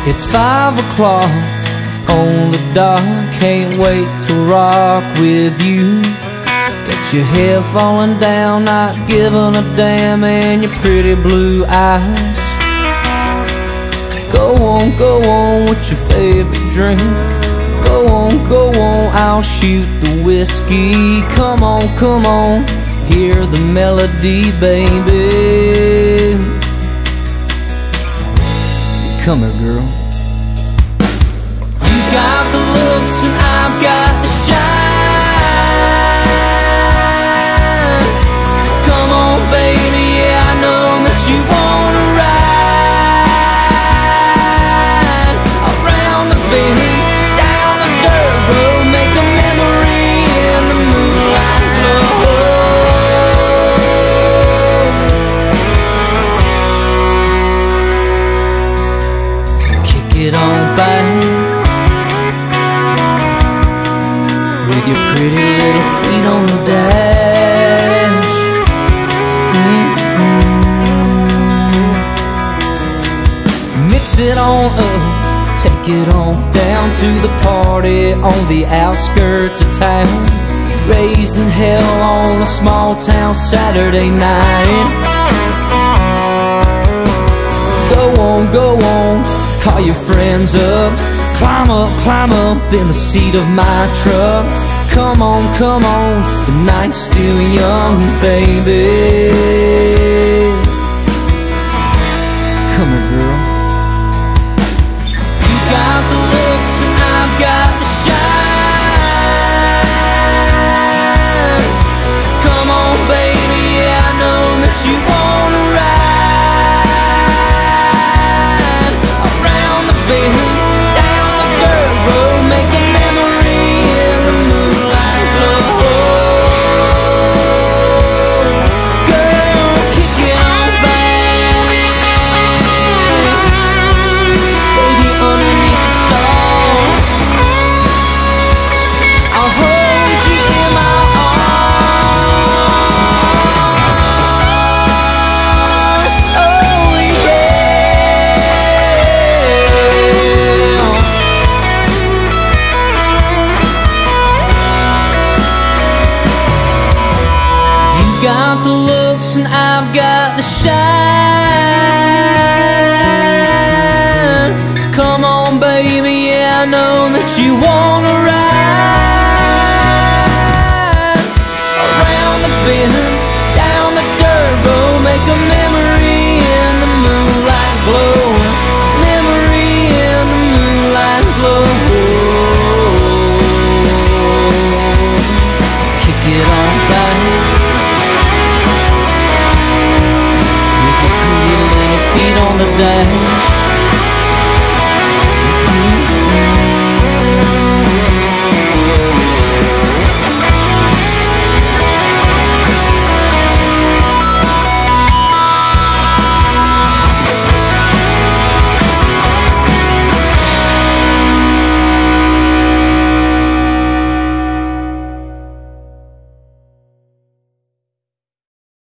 It's 5 o'clock on the dot. Can't wait to rock with you. Got your hair falling down, not giving a damn, and your pretty blue eyes. Go on, what's your favorite drink? Go on, I'll shoot the whiskey. Come on, hear the melody, baby. Come here, girl. You got the looks and I've got the shine. Come on, baby, yeah, I know that you wanna ride around the bend, down the dirt road, make a memory in the moonlight glow. Kick it on back with your pretty little feet on the dash. Mix it on up, take it on down to the party on the outskirts of town. Raising hell on a small town Saturday night. Go on, call your friends up. Climb up in the seat of my truck. Come on, the night's still young, baby. Come here, girl. You got the looks and I've got the shine. Come on, baby, yeah, I know that you wanna ride around the bend, down the dirt road, make a memory in the moonlight glow. Girl, kick it on back, baby, underneath the stars. I'll hold you in my arms. Oh yeah. You got the looks and I've got the shine. Come on, baby, yeah, I know that you wanna ride around the bend, down the dirt road, make a memory in the moonlight glow. Memory in the moonlight glow. Kick it on back with your pretty little feet on the dash.